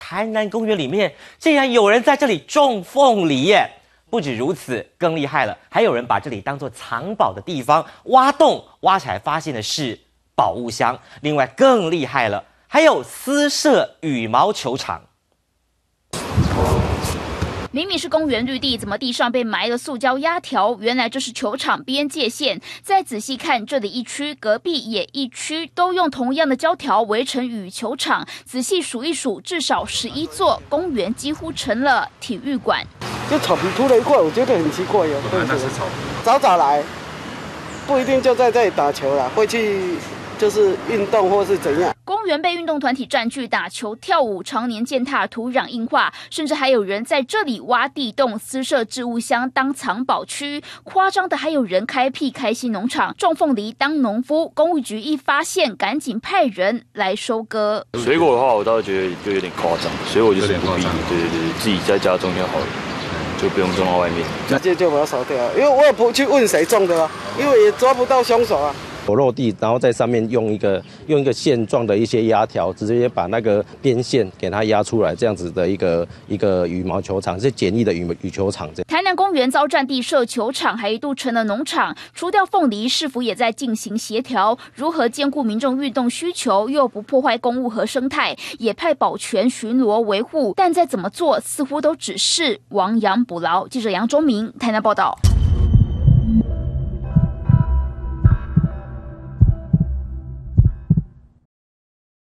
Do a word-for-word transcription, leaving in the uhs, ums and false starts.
台南公园里面竟然有人在这里种凤梨耶！不止如此，更厉害了，还有人把这里当作藏宝的地方，挖洞挖起来发现的是宝物箱。另外更厉害了，还有私设羽毛球场。 明明是公园绿地，怎么地上被埋了塑胶压条？原来这是球场边界线。再仔细看，这里一区，隔壁也一区，都用同样的胶条围成羽球场。仔细数一数，至少十一座，公园几乎成了体育馆。 就草皮凸了一块，我觉得很奇怪哟。对，那是草皮。早早来，不一定就在这里打球了，会去。 就是运动或是怎样， 公园被运动团体占据，打球、跳舞，常年践踏土壤硬化，甚至还有人在这里挖地洞、私设置物箱当藏宝区。夸张的还有人开辟开心农场，种凤梨当农夫。公务局一发现，赶紧派人来收割。 水果的话，我倒是觉得就有点夸张，所以我就是不必，对对对，自己在家种就好了。 就不用种到外面， 直接就把它烧掉。因为我也不去问谁种的啊，因为也抓不到凶手啊。 裸露地，然后在上面用一个用一个线状的一些压条，直接把那个边线给它压出来，这样子的一个一个羽毛球场，是简易的羽羽球场。这样。 台南公园遭占地设球场，还一度成了农场。除掉凤梨，市府也在进行协调，如何兼顾民众运动需求，又不破坏公物和生态，也派保全巡逻维护。但再怎么做，似乎都只是亡羊补牢。记者杨忠明台南报道。